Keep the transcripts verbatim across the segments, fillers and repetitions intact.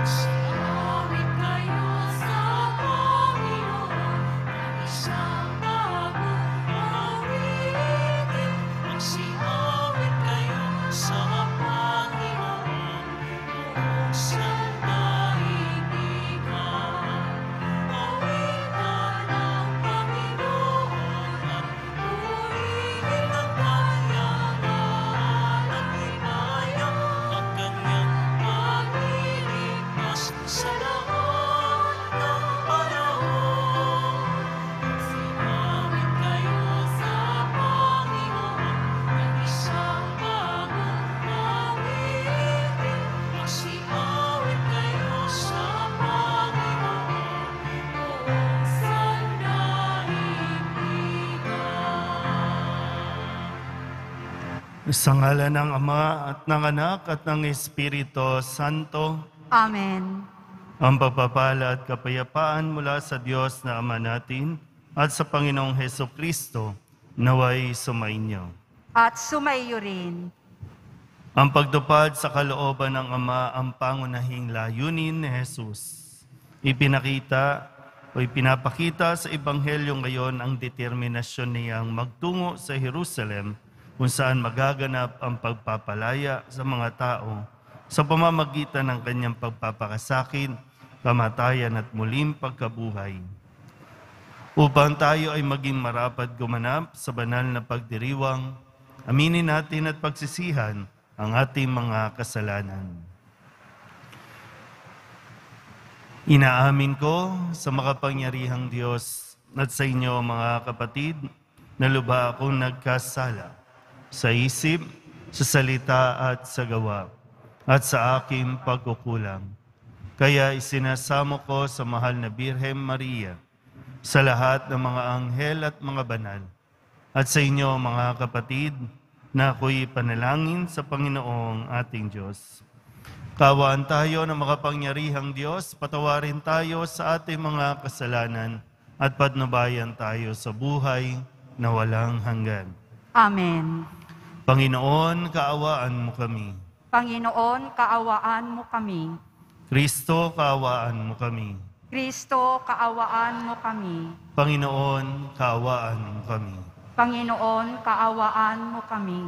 Sa ngalan ng Ama at ng Anak at ng Espiritu Santo. Amen. Ang pagpapala at kapayapaan mula sa Diyos na Ama natin at sa Panginoong Hesukristo naway sumainyo. At sumaiyo rin. Ang pagtupad sa kalooban ng Ama ang pangunahing layunin ni Jesus. Ipinakita o ipinapakita sa Ebanghelyo ngayon ang determinasyon niyang magtungo sa Jerusalem kung saan magaganap ang pagpapalaya sa mga tao sa pamamagitan ng kanyang pagpapakasakit, kamatayan at muling pagkabuhay. Upang tayo ay maging marapat gumanap sa banal na pagdiriwang, aminin natin at pagsisihan ang ating mga kasalanan. Inaamin ko sa makapangyarihang Diyos at sa inyo mga kapatid na lubha akong nagkasala sa isip, sa salita at sa gawa, at sa aking pagkukulang. Kaya isinasamo ko sa mahal na Birhen Maria, sa lahat ng mga anghel at mga banal, at sa inyo mga kapatid, na ako'y panalangin sa Panginoong ating Diyos. Kawaan tayo ng makapangyarihang Diyos, patawarin tayo sa ating mga kasalanan, at patnubayan tayo sa buhay na walang hanggan. Amen. Panginoon, kaawaan mo kami. Panginoon, kaawaan mo kami. Kristo, kaawaan mo kami. Kristo, kaawaan mo kami. Panginoon, kaawaan mo kami. Panginoon, kaawaan mo kami.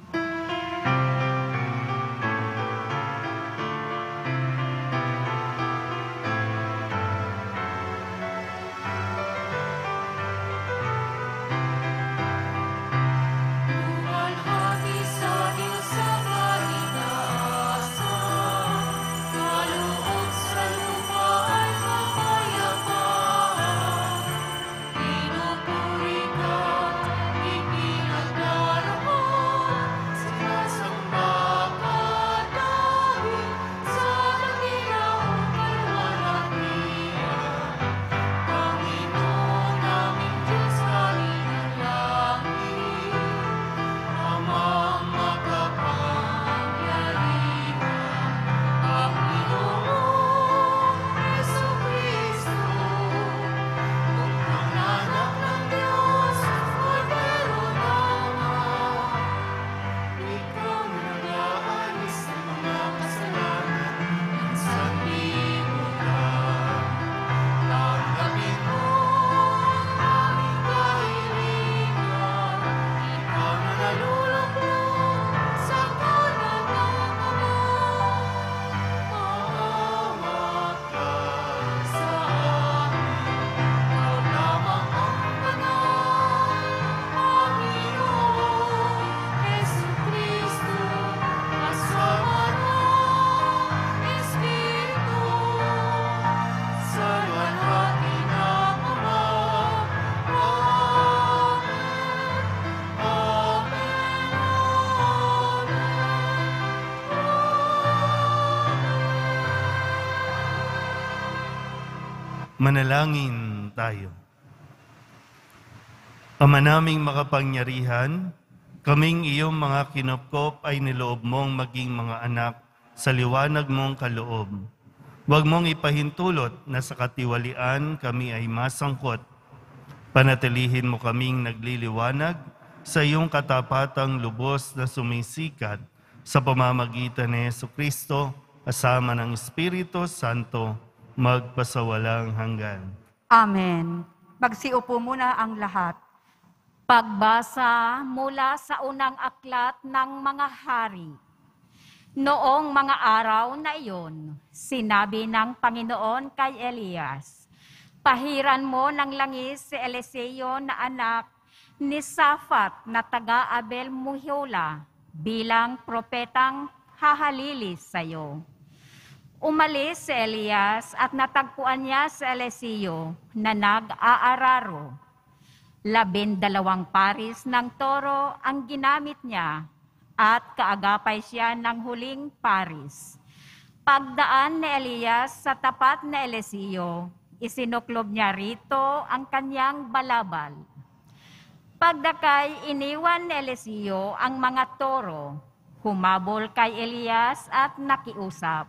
Manalangin tayo. Ama naming makapangyarihan, kaming iyong mga kinupkop ay niloob mong maging mga anak sa liwanag mong kaloob. Huwag mong ipahintulot na sa katiwalian kami ay masangkot. Panatilihin mo kaming nagliliwanag sa iyong katapatang lubos na sumisikat sa pamamagitan ni Jesucristo kasama ng Espiritu Santo, magpasawalang hanggan. Amen. Magsiupo muna ang lahat. Pagbasa mula sa unang aklat ng mga hari. Noong mga araw na iyon, sinabi ng Panginoon kay Elias, "Pahiran mo ng langis si Eliseo na anak ni Safat na taga-Abel Muhiola bilang propetang hahalilis sa iyo." Umalis si Elias at natagpuan niya si Eliseo na nag-aararo. Labindalawang paris ng toro ang ginamit niya at kaagapay siya ng huling paris. Pagdaan ni Elias sa tapat na Eliseo, isinuklob niya rito ang kanyang balabal. Pagdakay, iniwan ni Eliseo ang mga toro, humabol kay Elias at nakiusap,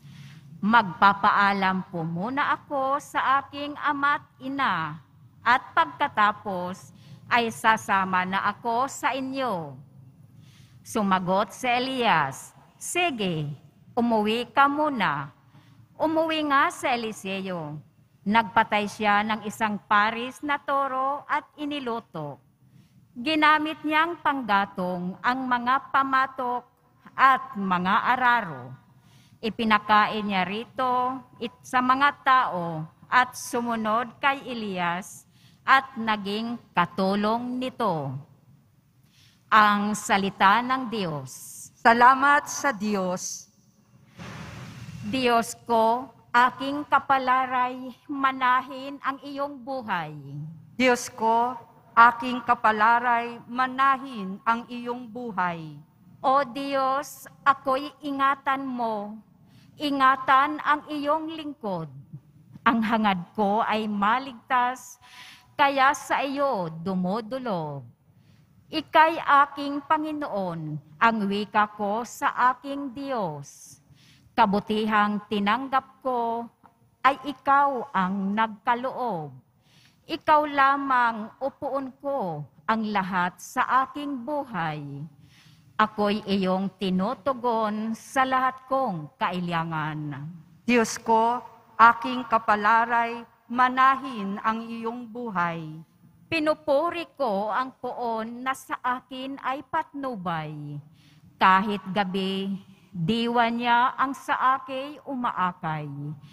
"Magpapaalam po muna ako sa aking ama't ina, at pagkatapos ay sasama na ako sa inyo." Sumagot si Elias, "Sige, umuwi ka muna." Umuwi nga si Eliseo. Nagpatay siya ng isang paris na toro at iniluto. Ginamit niyang panggatong ang mga pamatok at mga araro. Ipinakain niya rito it sa mga tao at sumunod kay Elias at naging katulong nito. Ang salita ng Diyos. Salamat sa Diyos. Diyos ko, aking kapalaray, manahin ang iyong buhay. Diyos ko, aking kapalaray, manahin ang iyong buhay. O Diyos, ako'y ingatan mo, ingatan ang iyong lingkod. Ang hangad ko ay maligtas, kaya sa iyo dumudulog. Ika'y aking Panginoon, ang wika ko sa aking Diyos. Kabutihang tinanggap ko ay ikaw ang nagkaloob. Ikaw lamang upuon ko ang lahat sa aking buhay. Ako'y iyong tinutugon sa lahat kong kailangan. Diyos ko, aking kapalaray, manahin ang iyong buhay. Pinupuri ko ang poon na sa akin ay patnubay. Kahit gabi, diwa niya ang sa akin umaakay.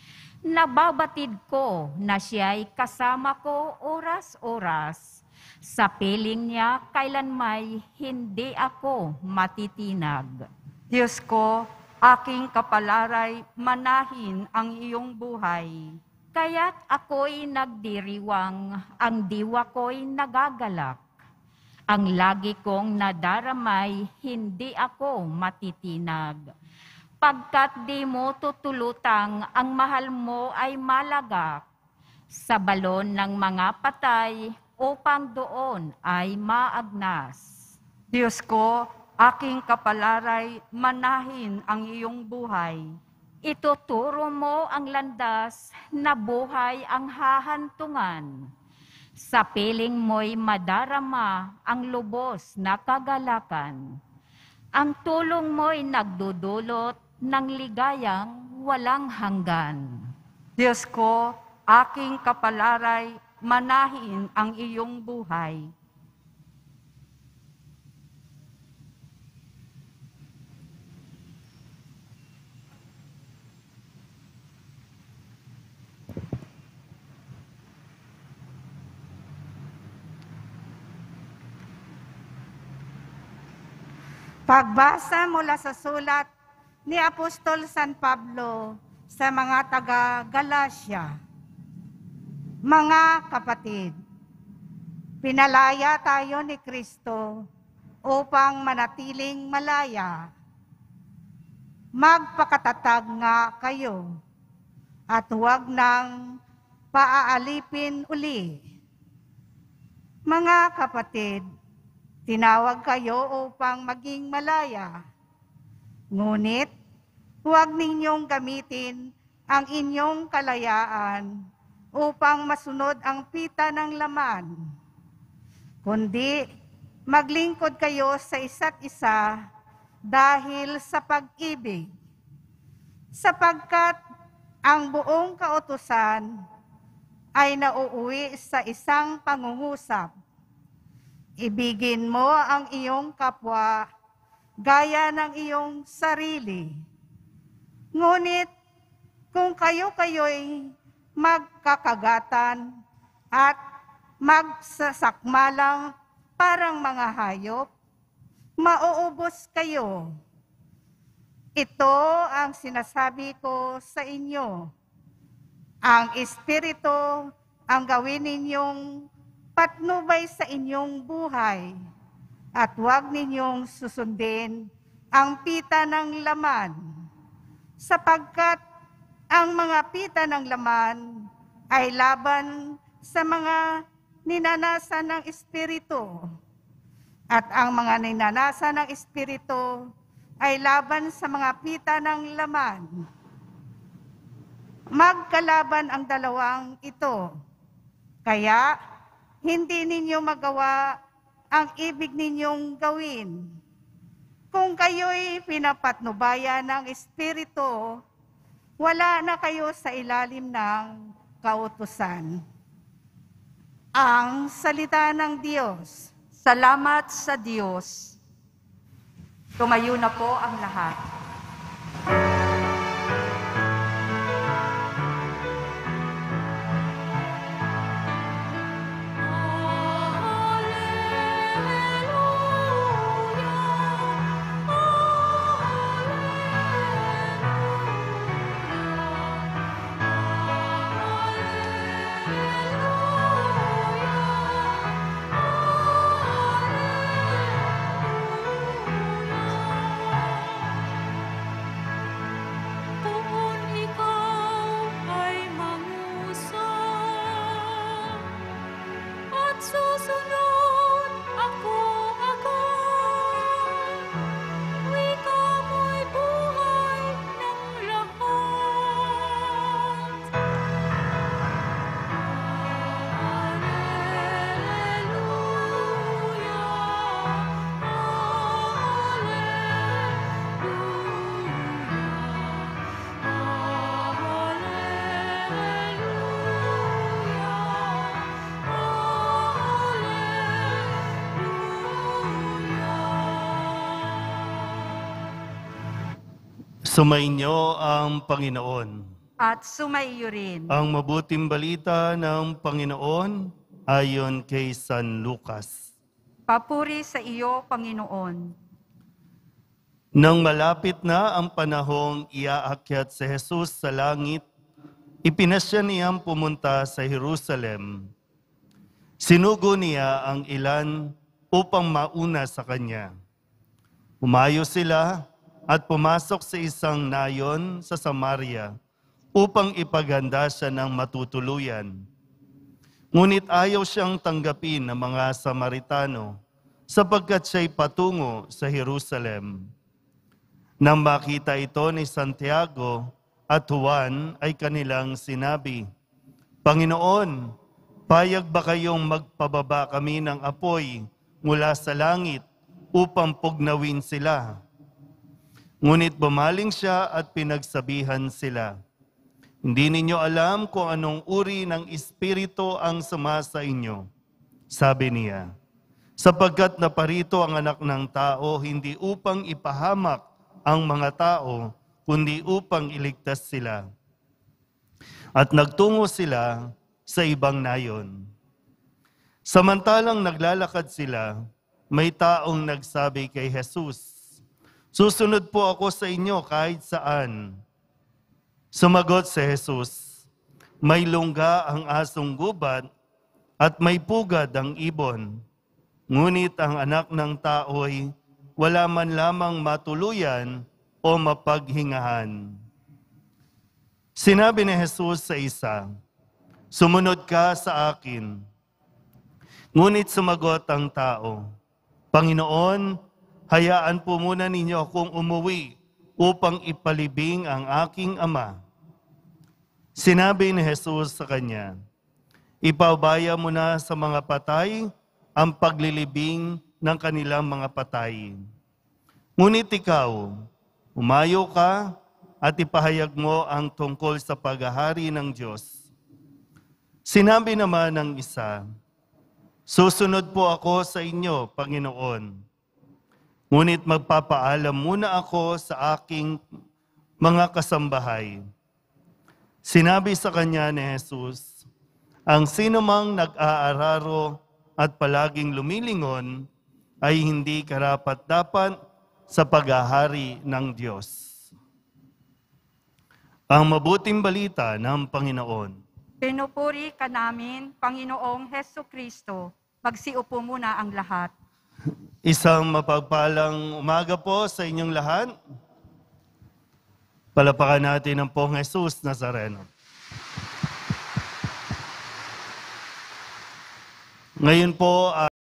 Nababatid ko na siya'y kasama ko oras-oras. Sa piling niya kailanmay hindi ako matitinag. Diyos ko, aking kapalaray, manahin ang iyong buhay. Kaya't ako'y nagdiriwang, ang diwa ko'y nagagalak. Ang lagi kong nadaramay, hindi ako matitinag. Pagkat di mo tutulutang, ang mahal mo ay malagak. Sa balon ng mga patay, upang doon ay maagnas. Diyos ko, aking kapalaray, manahin ang iyong buhay. Ituturo mo ang landas na buhay ang hahantungan. Sa piling mo'y madarama ang lubos na kagalakan. Ang tulong mo'y nagdudulot ng ligayang walang hanggan. Diyos ko, aking kapalaray, manahin ang iyong buhay. Pagbasa mula sa sulat ni Apostol San Pablo sa mga taga-Galacia. Mga kapatid, pinalaya tayo ni Kristo upang manatiling malaya. Magpakatatag nga kayo at huwag nang paaalipin uli. Mga kapatid, tinawag kayo upang maging malaya. Ngunit, huwag ninyong gamitin ang inyong kalayaan upang masunod ang pita ng laman. Kundi, maglingkod kayo sa isa't isa dahil sa pag-ibig. sapagkat ang buong kautusan ay nauuwi sa isang pangungusap. Ibigin mo ang iyong kapwa gaya ng iyong sarili. Ngunit kung kayo-kayo'y magkakagatan at magsasakmalang parang mga hayop, mauubos kayo. Ito ang sinasabi ko sa inyo. Ang Espiritu ang gawin ninyong patnubay sa inyong buhay at huwag ninyong susundin ang pita ng laman, sapagkat ang mga pita ng laman ay laban sa mga ninanasa ng Espiritu, at ang mga ninanasa ng Espiritu ay laban sa mga pita ng laman. Magkalaban ang dalawang ito, kaya hindi ninyo magawa ang ibig ninyong gawin. Kung kayo'y pinapatnubayan ng Espiritu, wala na kayo sa ilalim ng kautusan. Ang salita ng Diyos. Salamat sa Diyos. Tumayo na po ang lahat. Sumainyo ang Panginoon. At sumaiyo rin. Ang mabuting balita ng Panginoon ayon kay San Lucas. Papuri sa iyo, Panginoon. Nang malapit na ang panahong iaakyat si Jesus sa langit, ipinasya niyang pumunta sa Jerusalem. Sinugo niya ang ilan upang mauna sa kanya. Umayo sila at pumasok sa isang nayon sa Samaria upang ipaganda siya ng matutuluyan. Ngunit ayaw siyang tanggapin ng mga Samaritano sapagkat siya'y patungo sa Jerusalem. Nang makita ito ni Santiago at Juan ay kanilang sinabi, Panginoon, payag ba kayong magpababa kami ng apoy mula sa langit upang pugnawin sila? Ngunit bumaling siya at pinagsabihan sila, Hindi ninyo alam kung anong uri ng espiritu ang sumasa inyo. Sabi niya, sapagkat naparito ang anak ng tao hindi upang ipahamak ang mga tao, kundi upang iligtas sila. At nagtungo sila sa ibang nayon. Samantalang naglalakad sila, may taong nagsabi kay Jesus, Susunod po ako sa inyo kahit saan. Sumagot si Jesus, May lungga ang asong gubat at may pugad ang ibon. Ngunit ang anak ng tao'y wala man lamang matuluyan o mapaghingahan. Sinabi ni Jesus sa isa, Sumunod ka sa akin. Ngunit sumagot ang tao, Panginoon, hayaan po muna ninyo akong umuwi upang ipalibing ang aking ama. Sinabi ni Jesus sa kanya, Ipaubaya mo na sa mga patay ang paglilibing ng kanilang mga patay. Ngunit ikaw, umayo ka at ipahayag mo ang tungkol sa paghahari ng Diyos. Sinabi naman ng isa, susunod po ako sa inyo, Panginoon. Ngunit magpapaalam muna ako sa aking mga kasambahay. Sinabi sa kanya ni Jesus, ang sinumang nag-aararo at palaging lumilingon ay hindi karapat-dapat sa paghahari ng Diyos. Ang mabuting balita ng Panginoon. Pinupuri ka namin, Panginoong Hesu Kristo. Magsiupo muna ang lahat. Isang mapagpalang umaga po sa inyong lahat. Palapakan natin ang Pong Jesus Nazareno. Ngayon po ay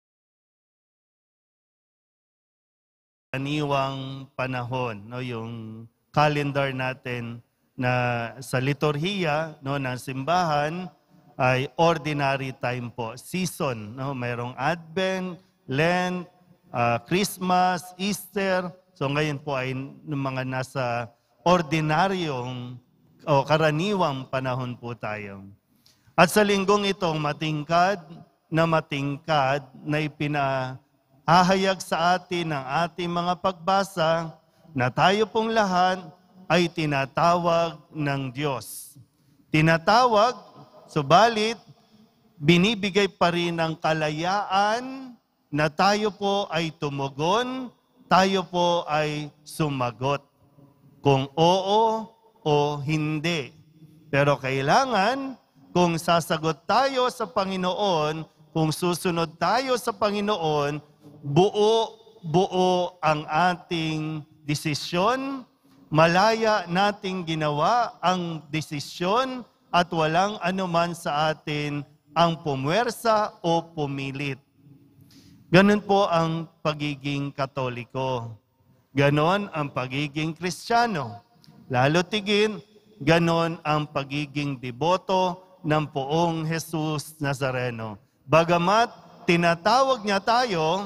aniwang panahon, no, yung calendar natin na sa liturhiya, no, ng simbahan ay ordinary time po, season, no, mayroong Advent, Lent, uh, Christmas, Easter. So ngayon po ay ng mga nasa ordinaryong o karaniwang panahon po tayo. At sa linggong itong matingkad na matingkad na ipinahahayag sa atin ng ating mga pagbasa na tayo pong lahat ay tinatawag ng Diyos. Tinatawag, subalit binibigay pa rin ng kalayaan na tayo po ay tumugon, tayo po ay sumagot. Kung oo o hindi. Pero kailangan, kung sasagot tayo sa Panginoon, kung susunod tayo sa Panginoon, buo-buo ang ating desisyon, malaya nating ginawa ang desisyon at walang anuman sa atin ang pumwersa o pumilit. Ganun po ang pagiging Katoliko. Ganon ang pagiging Kristiyano. Lalo tigin, ganon ang pagiging deboto ng Poong Jesus Nazareno. Bagamat tinatawag niya tayo,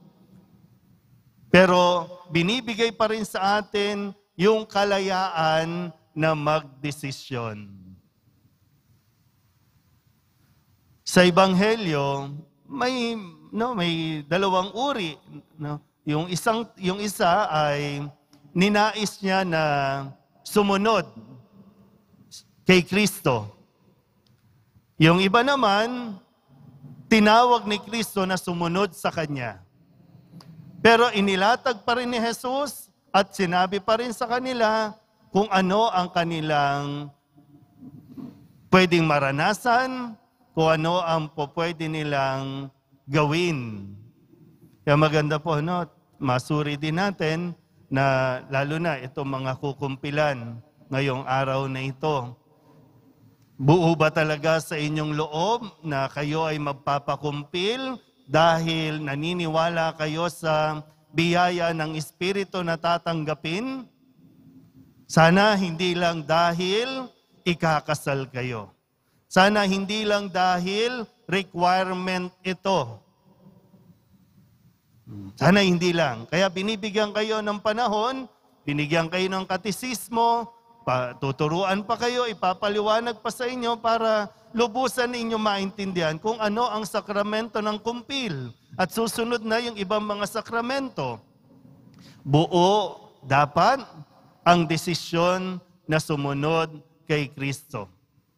pero binibigay pa rin sa atin yung kalayaan na magdesisyon. Sa Ebanghelyo, may no, may dalawang uri, no. Yung isang yung isa ay ninais niya na sumunod kay Kristo. Yung iba naman tinawag ni Kristo na sumunod sa kanya. Pero inilatag pa rin ni Jesus at sinabi pa rin sa kanila kung ano ang kanilang pwedeng maranasan, kung ano ang pwede nilang gawin. Kaya maganda po, no? Masuri din natin na lalo na itong mga kukumpilan ngayong araw na ito. Buo ba talaga sa inyong loob na kayo ay magpapakumpil dahil naniniwala kayo sa biyaya ng Espiritu na tatanggapin? Sana hindi lang dahil ikakasal kayo. Sana hindi lang dahil requirement ito. Sana hindi lang. Kaya binibigyan kayo ng panahon, binigyan kayo ng katisismo, tuturuan pa kayo, ipapaliwanag pa sa inyo para lubusan ninyo maintindihan kung ano ang sakramento ng kumpil. At susunod na yung ibang mga sakramento. Buo dapat ang desisyon na sumunod kay Kristo.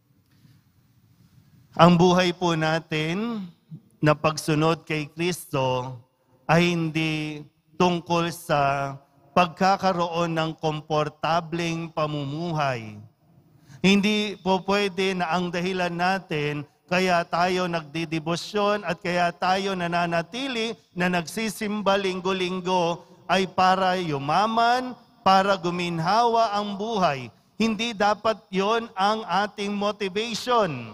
Ang buhay po natin na pagsunod kay Kristo ay hindi tungkol sa pagkakaroon ng komportableng pamumuhay. Hindi po pwede na ang dahilan natin kaya tayo nagdidebosyon at kaya tayo nananatili na nagsisimba linggo-linggo ay para yumaman, para guminhawa ang buhay. Hindi dapat yon ang ating motivation.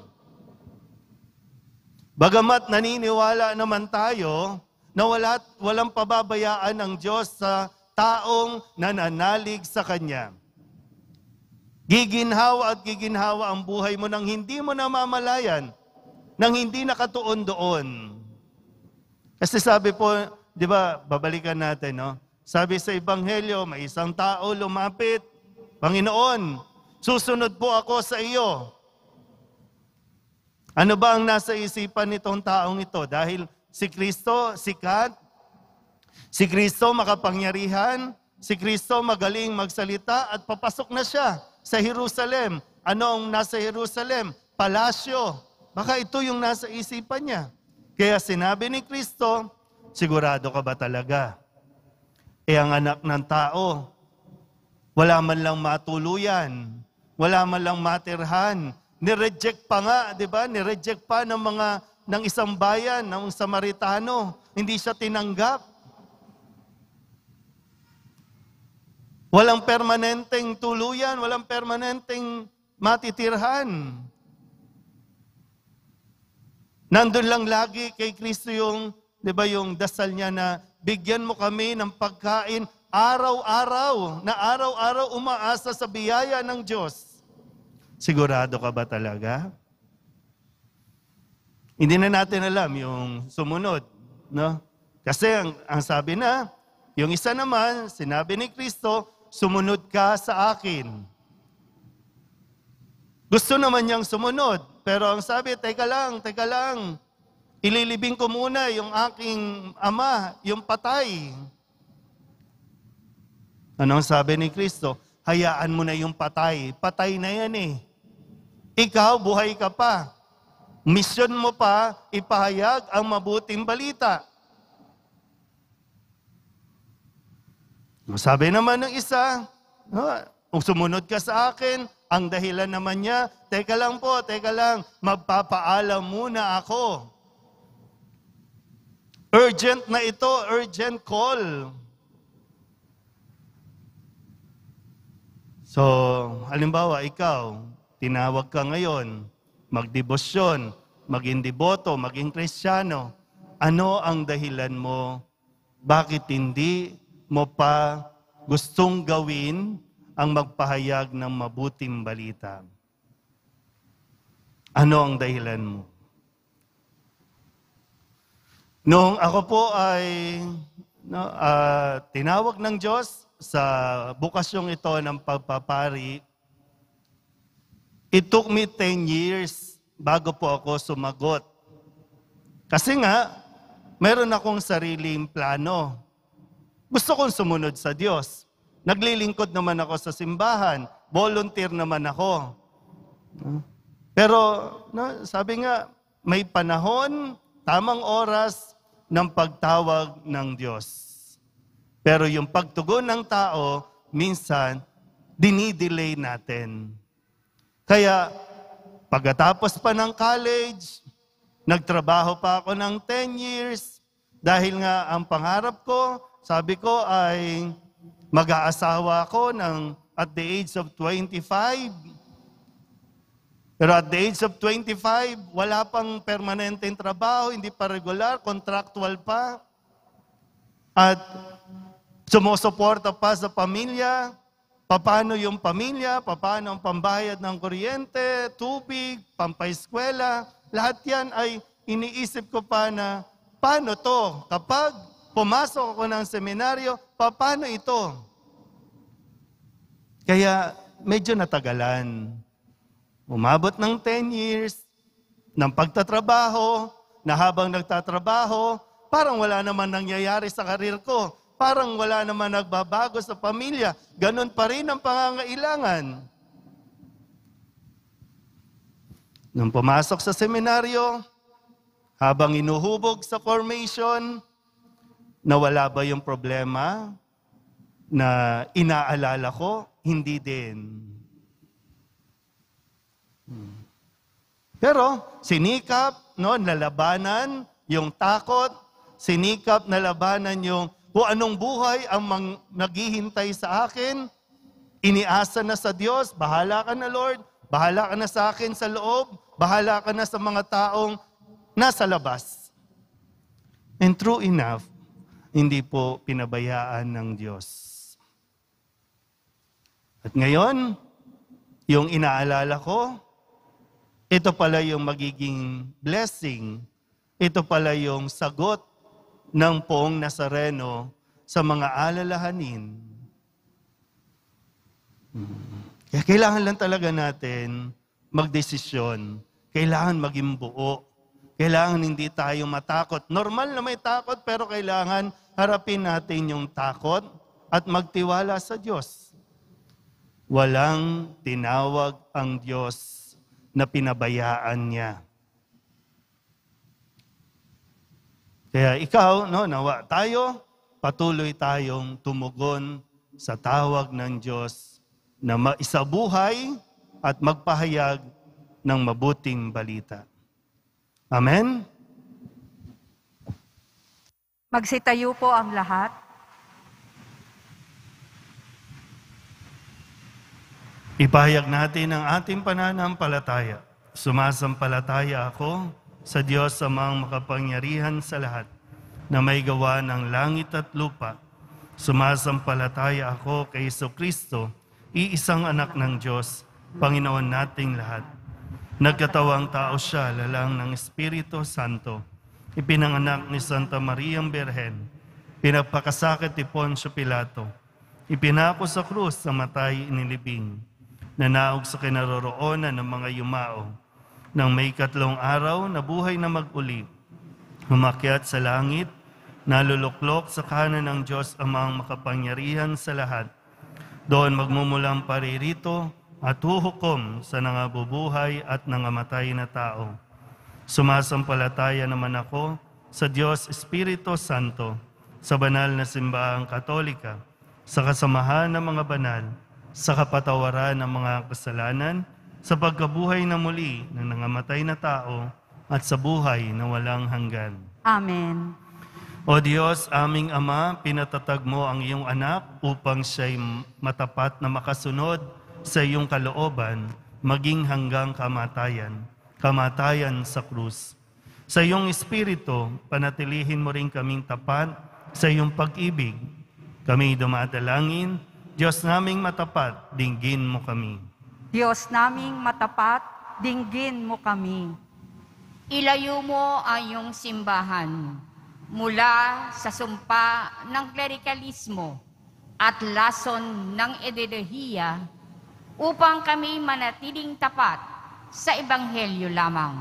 Bagamat naniniwala naman tayo na wala, walang pababayaan ng Diyos sa taong nananalig sa Kanya. Giginhawa at giginhawa ang buhay mo nang hindi mo namamalayan, nang hindi nakatuon doon. Kasi sabi po, di ba, babalikan natin, no? Sabi sa Ebanghelyo, may isang tao lumapit, Panginoon, susunod po ako sa iyo. Ano ba ang nasa isipan nitong taong ito? Dahil si Kristo sikat, si Kristo makapangyarihan, si Kristo magaling magsalita at papasok na siya sa Jerusalem. Ano ang nasa Jerusalem? Palasyo. Baka ito yung nasa isipan niya. Kaya sinabi ni Kristo, sigurado ka ba talaga? E ang anak ng tao, wala man lang matuluyan, wala man lang matirhan, nireject pa nga, di ba? Nireject pa ng mga, ng isang bayan, ng Samaritano. Hindi siya tinanggap. Walang permanenteng tuluyan, walang permanenteng matitirhan. Nandun lang lagi kay Kristo yung, di ba, yung dasal niya na bigyan mo kami ng pagkain araw-araw, na araw-araw umaasa sa biyaya ng Diyos. Sigurado ka ba talaga? Hindi na natin alam yung sumunod, no? Kasi ang, ang sabi na, yung isa naman, sinabi ni Kristo, sumunod ka sa akin. Gusto naman niyang sumunod, pero ang sabi, teka lang, teka lang, ililibing ko muna yung aking ama, yung patay. Anong sabi ni Kristo? Hayaan mo na yung patay. Patay na yan eh. Ikaw, buhay ka pa. Mission mo pa, ipahayag ang mabuting balita. Sabi naman ng isa, kung sumunod ka sa akin, ang dahilan naman niya, teka lang po, teka lang, magpapaalam muna ako. Urgent na ito, urgent call. So, halimbawa, ikaw, tinawag ka ngayon, magdebosyon, maging deboto, maging Kristiyano. Ano ang dahilan mo? Bakit hindi mo pa gustong gawin ang magpahayag ng mabuting balita? Ano ang dahilan mo? Noong ako po ay no, uh, tinawag ng Diyos sa bukasyong ito ng pagpapari, it took me ten years bago po ako sumagot. Kasi nga, meron akong sariling plano. Gusto kong sumunod sa Diyos. Naglilingkod naman ako sa simbahan. Volunteer naman ako. Pero no, sabi nga, may panahon, tamang oras ng pagtawag ng Diyos. Pero yung pagtugon ng tao, minsan, dinidelay natin. Kaya, pagkatapos pa ng college, nagtrabaho pa ako ng ten years, dahil nga ang pangarap ko, sabi ko ay mag-aasawa ako ng at the age of twenty-five. Pero at the age of twenty-five, wala pang permanenteng trabaho, hindi pa regular, contractual pa. At sumusuporta pa sa pamilya. Paano yung pamilya, paano ang pambayad ng kuryente, tubig, pampaeskwela. Lahat yan ay iniisip ko pa na, paano to? Kapag pumasok ako ng seminaryo, paano ito? Kaya medyo natagalan. Umabot ng ten years ng pagtatrabaho, na habang nagtatrabaho, parang wala naman nangyayari sa karir ko. Parang wala naman nagbabago sa pamilya. Ganon pa rin ang pangangailangan. Nung pumasok sa seminaryo, habang inuhubog sa formation, nawala ba yung problema na inaalala ko? Hindi din. Pero sinikap, no, nalabanan yung takot, sinikap na labanan yung kung anong buhay ang mang, naghihintay sa akin, iniasa na sa Diyos, bahala ka na Lord, bahala ka na sa akin sa loob, bahala ka na sa mga taong nasa labas. And true enough, hindi po pinabayaan ng Diyos. At ngayon, yung inaalala ko, ito pala yung magiging blessing, ito pala yung sagot ng Poong Nazareno sa mga alalahanin. Hmm. Kaya kailangan lang talaga natin magdesisyon. Kailangan maging buo. Kailangan hindi tayo matakot. Normal na may takot, pero kailangan harapin natin yung takot at magtiwala sa Diyos. Walang tinawag ang Diyos na pinabayaan niya. Kaya ikaw, no, nawa tayo, patuloy tayong tumugon sa tawag ng Diyos na maisabuhay at magpahayag ng mabuting balita. Amen? Magsitayo po ang lahat. Ipahayag natin ang ating pananampalataya. Sumasampalataya ako sa Diyos amang makapangyarihan sa lahat, na may gawa ng langit at lupa. Sumasampalataya ako kay Jesucristo, iisang anak ng Diyos, Panginoon nating lahat. Nagkatawang tao siya, lalang ng Espiritu Santo. Ipinanganak ni Santa Mariang Birhen. Pinagpakasakit ni Poncio Pilato. Ipinako sa krus sa matay inilibing. Nanaog sa kinaroroonan ng mga yumao. Nang may katlong araw, nabuhay na mag-uli. Humakyat sa langit, naluluklok sa kanan ng Diyos amang makapangyarihan sa lahat. Doon magmumulang paririto at huhukom sa nangabubuhay at nangamatay na tao. Sumasampalataya naman ako sa Diyos Espiritu Santo, sa banal na simbahang Katolika, sa kasamahan ng mga banal, sa kapatawaran ng mga kasalanan, sa pagkabuhay na muli ng nangamatay na tao, at sa buhay na walang hanggan. Amen. O Diyos, aming Ama, pinatatag mo ang iyong anak upang siya'y matapat na makasunod sa iyong kalooban, maging hanggang kamatayan, kamatayan sa krus. Sa iyong Espiritu, panatilihin mo rin kaming tapat sa iyong pag-ibig. Kami dumadalangin, Diyos naming matapat, dinggin mo kami. Diyos naming matapat, dinggin mo kami. Ilayo mo ang iyong simbahan mula sa sumpa ng klerikalismo at lason ng ideolohiya upang kami manatiling tapat sa Ebanghelyo lamang.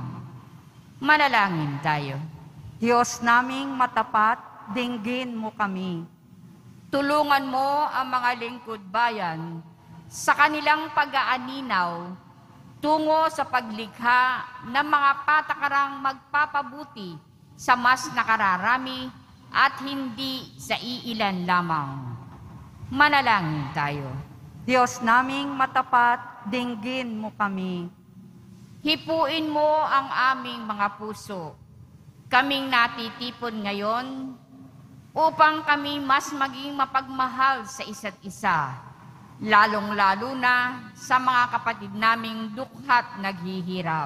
Manalangin tayo. Diyos naming matapat, dinggin mo kami. Tulungan mo ang mga lingkod bayan sa kanilang pag-aaninaw tungo sa paglikha ng mga patakarang magpapabuti sa mas nakararami at hindi sa iilan lamang. Manalangin tayo. Diyos naming matapat, dinggin mo kami. Hipuin mo ang aming mga puso. Kaming natitipon ngayon upang kami mas maging mapagmahal sa isa't isa, lalong-lalo na sa mga kapatid naming dukha't naghihirap.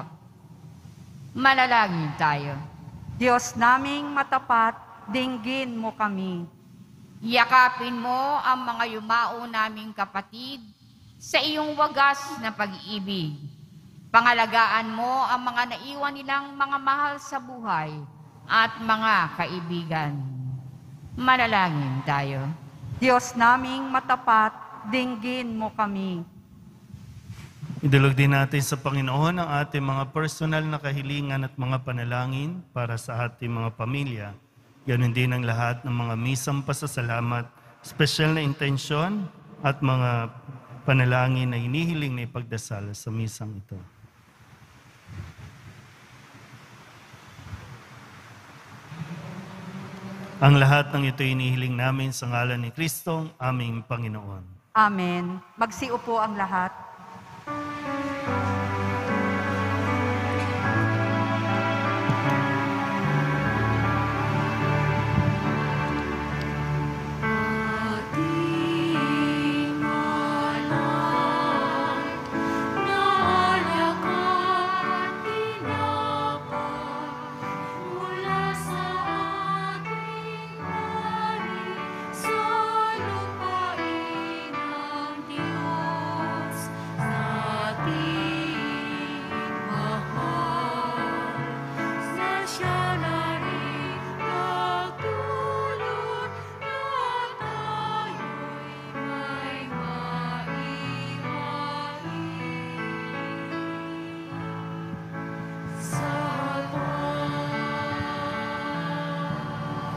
Manalangin tayo. Diyos naming matapat, dinggin mo kami. Yakapin mo ang mga yumao naming kapatid sa iyong wagas na pag-ibig. Pangalagaan mo ang mga naiwan nilang mga mahal sa buhay at mga kaibigan. Manalangin tayo. Diyos naming matapat, dinggin mo kami. Idulog din natin sa Panginoon ang ating mga personal na kahilingan at mga panalangin para sa ating mga pamilya. Ganon din ang lahat ng mga misang pasasalamat, special na intensyon at mga panalangin na hinihiling na ipagdasal sa misang ito. Ang lahat ng ito inihiling namin sa ngalan ni Kristo, aming Panginoon. Amen. Magsiupo ang lahat.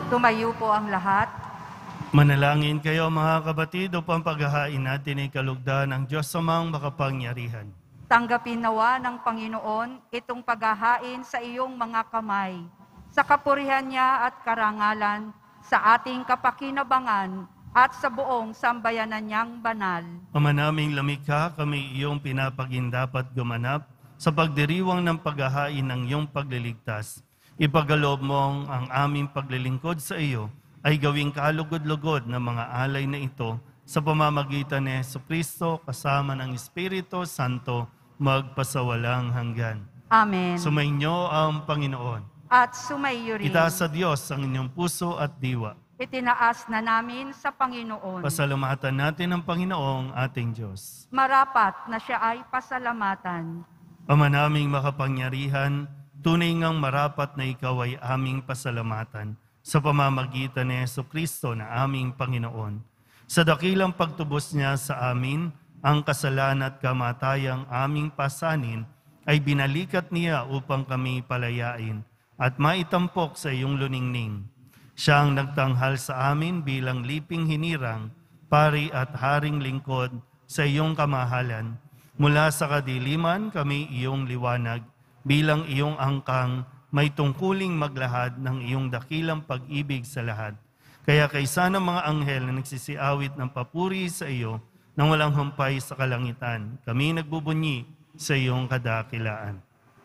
Tumayo po ang lahat. Manalangin kayo mga kapatid upang paghahain natin ay kalugdan ng Diyos amang makapangyarihan. Tanggapin nawa ng Panginoon itong paghahain sa iyong mga kamay, sa kapurihan niya at karangalan, sa ating kapakinabangan at sa buong sambayanan niyang banal. Ama naming lumikha, kami iyong pinapagindapat gumanap sa pagdiriwang ng paghahain ng iyong pagliligtas. Ipagkaloob mong ang aming paglilingkod sa iyo ay gawing kalugod-lugod na mga alay na ito sa pamamagitan ni Jesucristo kasama ng Espiritu Santo magpasawalang hanggan. Amen. Sumainyo ang Panginoon. At sumaiyo rin. Itaas sa Diyos ang inyong puso at diwa. Itinaas na namin sa Panginoon. Pasalamatan natin ang Panginoong ating Diyos. Marapat na siya ay pasalamatan. Ama naming makapangyarihan, tunay ngang marapat na ikaw ay aming pasalamatan sa pamamagitan ni Jesucristo na aming Panginoon. Sa dakilang pagtubos niya sa amin, ang kasalan at kamatayang aming pasanin ay binalikat niya upang kami palayain at maitampok sa iyong luningning. Siya ang nagtanghal sa amin bilang liping hinirang, pari at haring lingkod sa iyong kamahalan. Mula sa kadiliman kami iyong liwanag, bilang iyong angkang may tungkuling maglahad ng iyong dakilang pag-ibig sa lahat. Kaya kaysa ng mga anghel na nagsisiawit ng papuri sa iyo, nang walang humpay sa kalangitan, kami nagbubunyi sa iyong kadakilaan.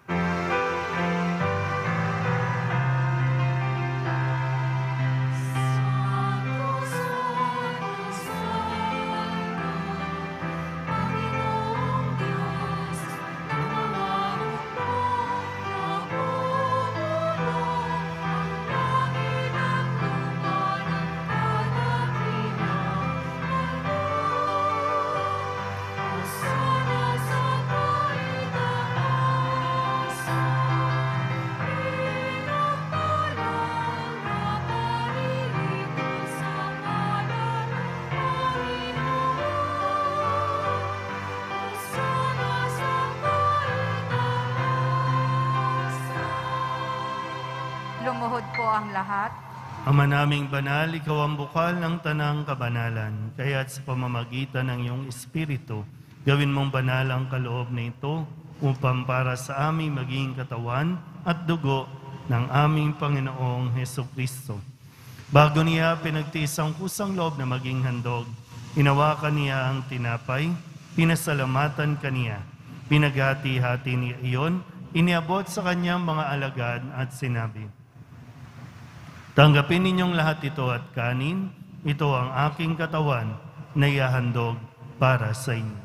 Lumuhod po ang lahat. Ama naming banal, ikaw ang bukal ng tanang kabanalan, kaya't sa pamamagitan ng iyong Espiritu, gawin mong banal ang kaloob na ito upang para sa aming maging katawan at dugo ng aming Panginoong Hesukristo. Bago niya pinagtiis ang kusang loob na maging handog, hinawakan niya ang tinapay, pinasalamatan kaniya, pinaghati-hati niya iyon, iniabot sa kanyang mga alagad at sinabi, tanggapin ninyong lahat ito at kanin, ito ang aking katawan na ihahandog para sa inyo.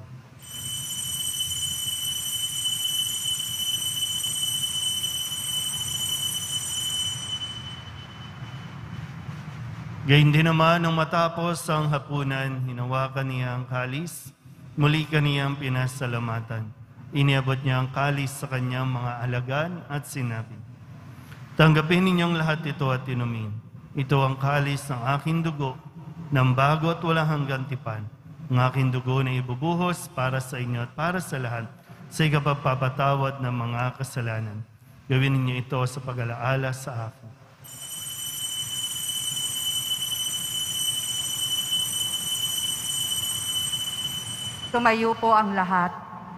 Gayun din naman nang matapos ang hapunan, hinawakan niya ang kalis, muli kaniyang pinasalamatan. Iniabot niya ang kalis sa kanyang mga alagad at sinabi, tanggapin ninyong lahat ito at inumin. Ito ang kalis ng aking dugo, ng bago at walang hanggang tipan. Ang aking dugo na ibubuhos para sa inyo at para sa lahat sa ikapagpapatawad ng mga kasalanan. Gawin ninyo ito sa pag-alaala sa akin. Tumayo po ang lahat.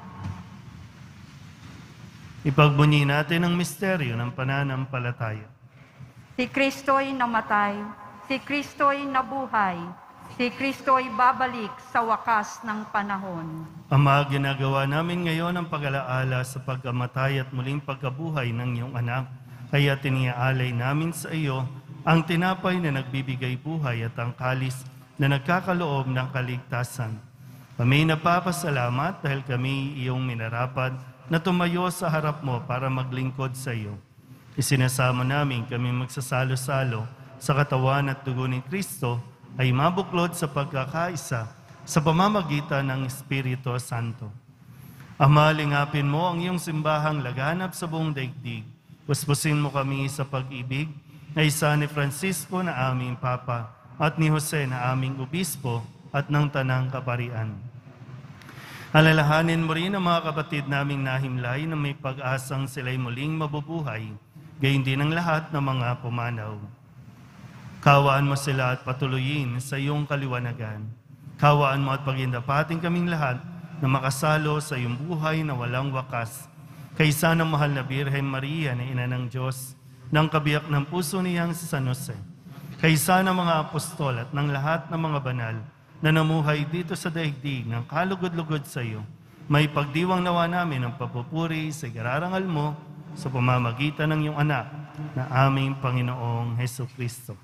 Ipagbunyi natin ang misteryo ng pananampalataya. Si Kristo'y namatay, si Kristo'y nabuhay, si Kristo'y babalik sa wakas ng panahon. Ama, ginagawa namin ngayon ang pag-alaala sa pagkamatay at muling pagkabuhay ng iyong anak. Kaya tiniaalay namin sa iyo ang tinapay na nagbibigay buhay at ang kalis na nagkakaloob ng kaligtasan. Kami napapasalamat dahil kami iyong minarapat na tumayo sa harap mo para maglingkod sa iyo. Isinasamo namin kami magsasalo-salo sa katawan at dugo ni Kristo ay mabuklod sa pagkakaisa sa pamamagitan ng Espiritu Santo. Ama, lingapin mo ang iyong simbahang laganap sa buong daigdig. Puspusin mo kami sa pag-ibig na isa ni Francisco na aming Papa at ni Jose na aming Obispo at ng Tanang Kaparian. Alalahanin mo rin ang mga kapatid naming nahimlay na may pag-asang sila'y muling mabubuhay, gayon din ang lahat ng mga pumanaw. Kawaan mo sila at patuloyin sa iyong kaliwanagan. Kawaan mo at pagindapating kaming lahat na makasalo sa iyong buhay na walang wakas. Kaysa ng mahal na Birhen Maria na Ina ng Diyos, ng kabiyak ng puso niyang si San Jose. Kaysa ng mga apostol at ng lahat ng mga banal na namuhay dito sa daigdig ng kalugod-lugod sa iyo, may pagdiwang nawa namin ang papupuri sa igararangal mo sa pamamagitan ng iyong anak na aming Panginoong Hesus Kristo.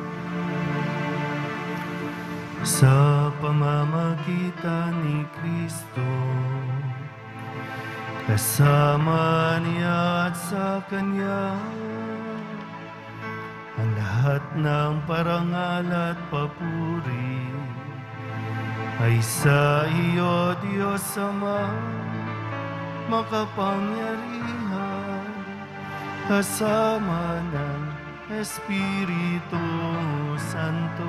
Sa pamamagitan ni Kristo, kasama niya at sa Kanya, ang lahat ng parangal at papuri ay sa iyo, Diyos Ama, makapangyarihan, kasama ng Espiritu Santo,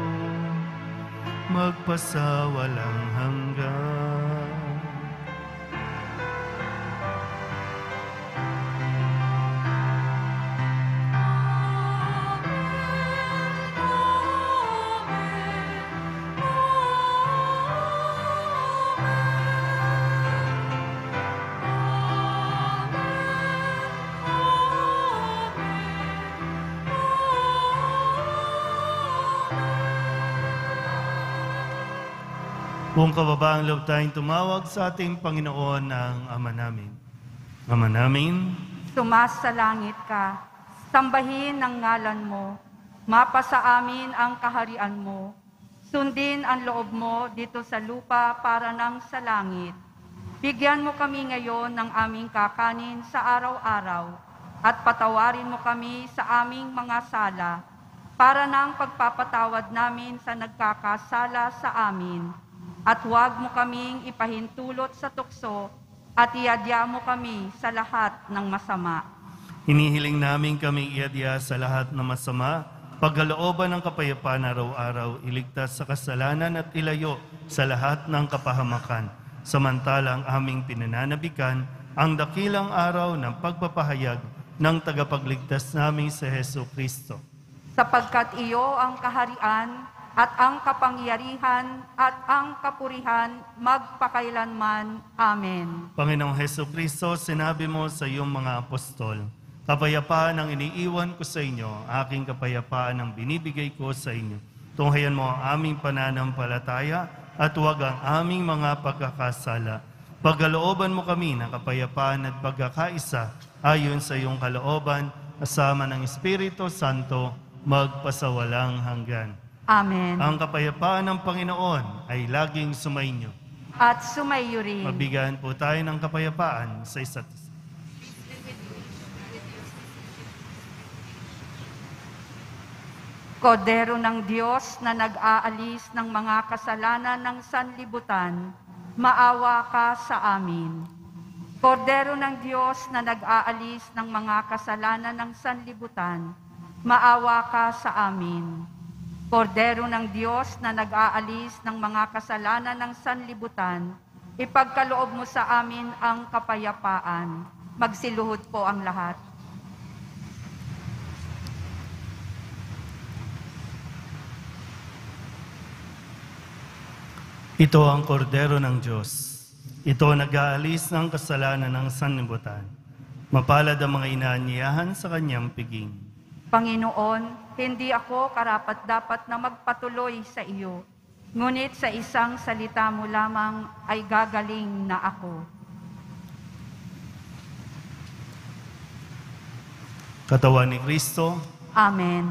magpasawalang hanggan. Kung kababaang loob tayong tumawag sa ating Panginoon ng Ama namin. Ama namin, Tumaas sa langit ka, sambahin ang ngalan mo, mapasa amin ang kaharian mo, sundin ang loob mo dito sa lupa para nang sa langit. Bigyan mo kami ngayon ng aming kakanin sa araw-araw, at patawarin mo kami sa aming mga sala, para nang pagpapatawad namin sa nagkakasala sa amin. At huwag mo kaming ipahintulot sa tukso at iadya mo kami sa lahat ng masama. hinihiling namin kami iadya sa lahat ng masama, pagkalooban ng kapayapaan araw-araw, iligtas sa kasalanan at ilayo sa lahat ng kapahamakan. Samantalang aming pinananabikan ang dakilang araw ng pagpapahayag ng tagapagligtas namin sa Hesus Kristo. Sapagkat iyo ang kaharian at ang kapangyarihan at ang kapurihan magpakailanman. Amen. Panginoong Hesus Kristo, sinabi mo sa iyong mga apostol, kapayapaan ang iniiwan ko sa inyo, aking kapayapaan ang binibigay ko sa inyo. Tunghayan mo ang aming pananampalataya at huwag ang aming mga pagkakasala. Pagkalooban mo kami ng kapayapaan at pagkakaisa ayon sa iyong kalooban, kasama ng Espiritu Santo, magpasawalang hanggan. Amen. Ang kapayapaan ng Panginoon ay laging sumainyo. At sumayo rin. Mabigyan po tayo ng kapayapaan sa isa't isa. Kordero ng Diyos na nag-aalis ng mga kasalanan ng sanlibutan, maawa ka sa amin. Kordero ng Diyos na nag-aalis ng mga kasalanan ng sanlibutan, maawa ka sa amin. Kordero ng Diyos na nag-aalis ng mga kasalanan ng sanlibutan, ipagkaloob mo sa amin ang kapayapaan. Magsiluhod po ang lahat. Ito ang kordero ng Diyos. Ito nag-aalis ng kasalanan ng sanlibutan. Mapalad ang mga inaanyayahan sa kanyang piging. Panginoon, hindi ako karapat-dapat na magpatuloy sa iyo, ngunit sa isang salita mo lamang ay gagaling na ako. Katawan ni Kristo, Amen.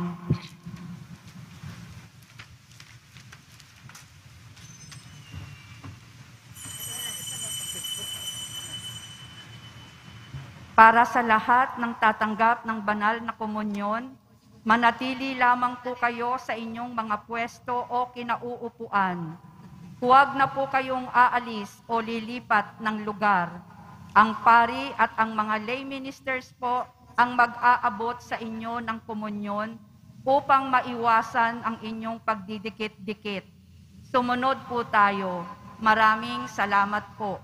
Para sa lahat ng tatanggap ng banal na komunyon, manatili lamang po kayo sa inyong mga pwesto o kinauupuan. Huwag na po kayong aalis o lilipat ng lugar. Ang pari at ang mga lay ministers po ang mag-aabot sa inyo ng komunyon upang maiwasan ang inyong pagdidikit-dikit. Sumunod po tayo. Maraming salamat po.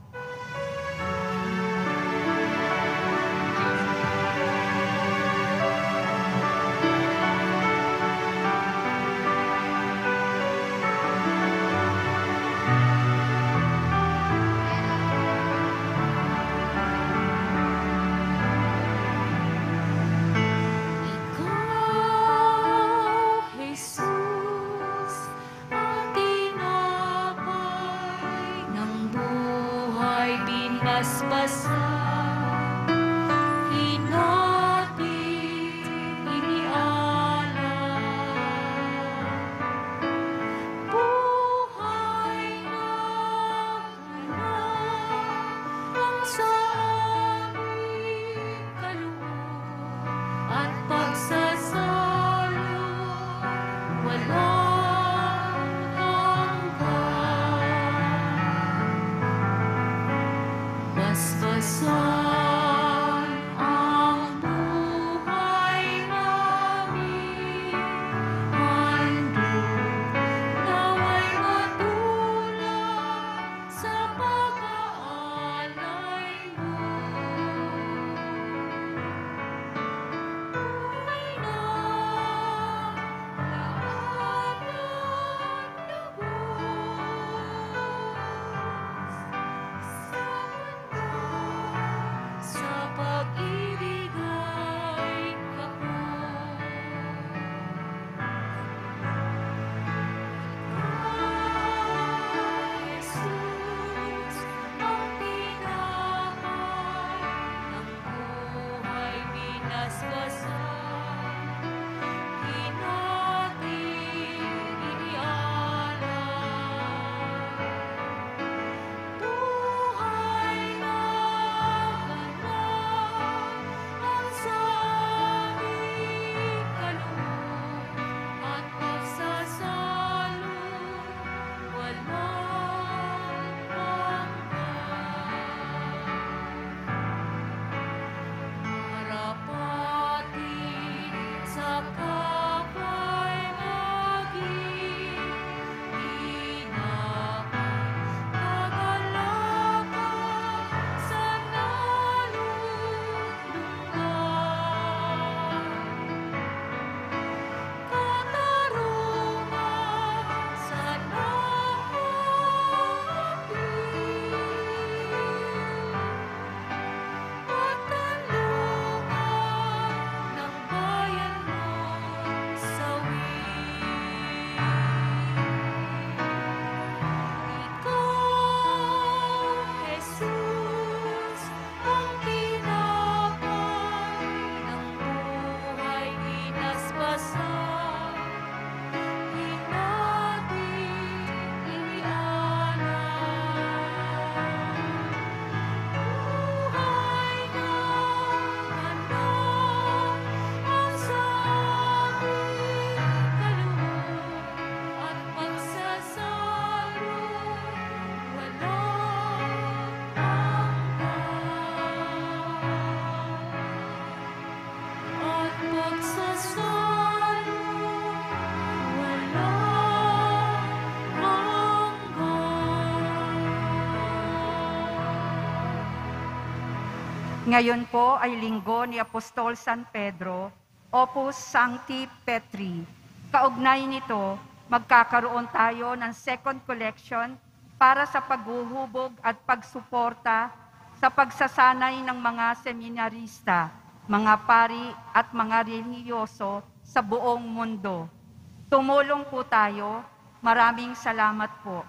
Ngayon po ay linggo ni Apostol San Pedro, Opus Sancti Petri. Kaugnay nito, magkakaroon tayo ng second collection para sa paghuhubog at pagsuporta sa pagsasanay ng mga seminarista, mga pari at mga relihiyoso sa buong mundo. Tumulong po tayo. Maraming salamat po.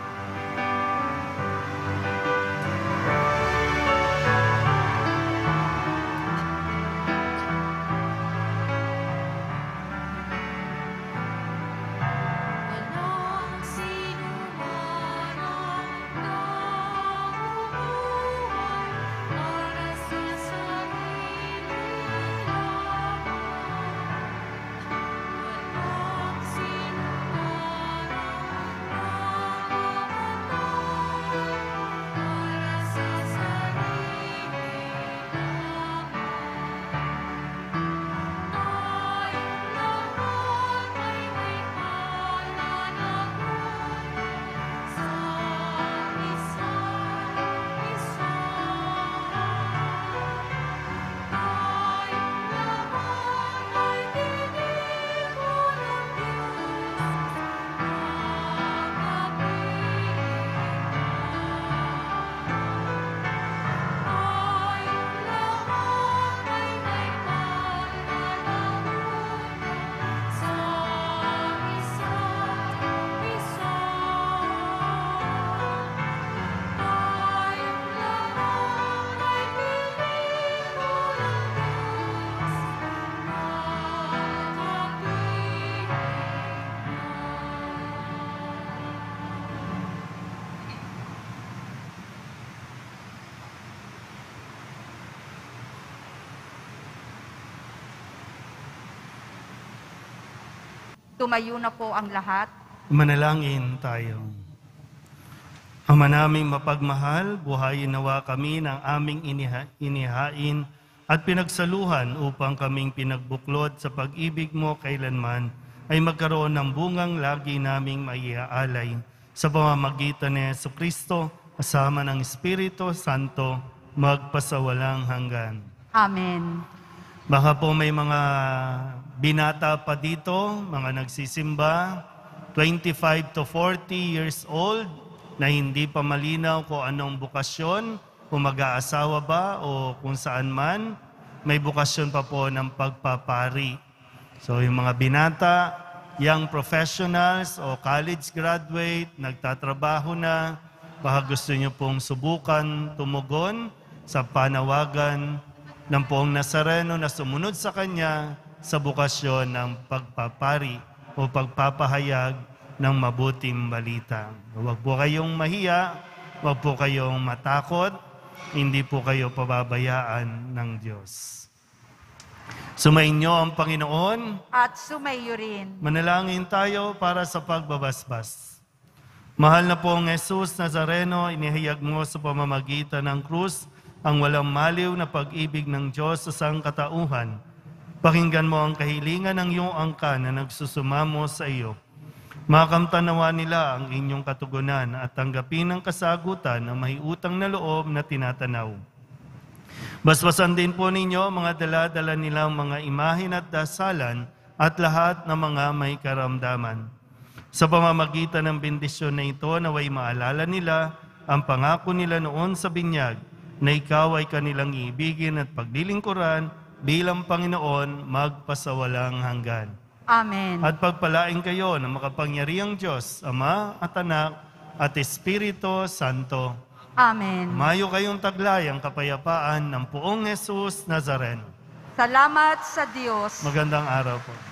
Tumayo na po ang lahat. Manalangin tayo. Ama naming mapagmahal, buhayin nawa kami ng aming iniha, inihain at pinagsaluhan upang kaming pinagbuklod sa pag-ibig mo kailanman ay magkaroon ng bungang lagi naming maiaalay sa pamamagitan ni Jesucristo kasama ng Espiritu Santo magpasawalang hanggan. Amen. Baka po may mga binata pa dito, mga nagsisimba, twenty-five to forty years old, na hindi pa malinaw kung anong bukasyon, kung mag-aasawa ba o kung saan man, may bukasyon pa po ng pagpapari. So yung mga binata, young professionals o college graduate, nagtatrabaho na, baka gusto nyo pong subukan, tumugon sa panawagan ng poong Nazareno na sumunod sa Kanya sa bukasyon ng pagpapari o pagpapahayag ng mabuting balita. Huwag po kayong mahiya, huwag po kayong matakot, hindi po kayo pababayaan ng Diyos. Sumainyo ang Panginoon. At sumayo rin. Manalangin tayo para sa pagbabasbas. Mahal na pong Jesus Nazareno, inihayag mo sa pamamagitan ng krus ang walang maliw na pag-ibig ng Diyos sa sangkatauhan. Pakinggan mo ang kahilingan ng iyong angkan na nagsusumamo sa iyo. Makamtanawa nila ang inyong katugunan at tanggapin ang kasagutan ng mahiutang na loob na tinatanaw. Basbasan din po ninyo mga dala-dala nilang mga imahin at dasalan at lahat ng mga may karamdaman. Sa pamamagitan ng bendisyon na ito, naway maalala nila ang pangako nila noon sa binyag na ikaw ay kanilang iibigin at paglilingkuran bilang Panginoon magpasawalang hanggan. Amen. At pagpalain kayo ng makapangyarihang Diyos, Ama at Anak at Espiritu Santo. Amen. Mayo kayong taglay ang kapayapaan ng poong Jesus Nazareno. Salamat sa Diyos. Magandang araw po.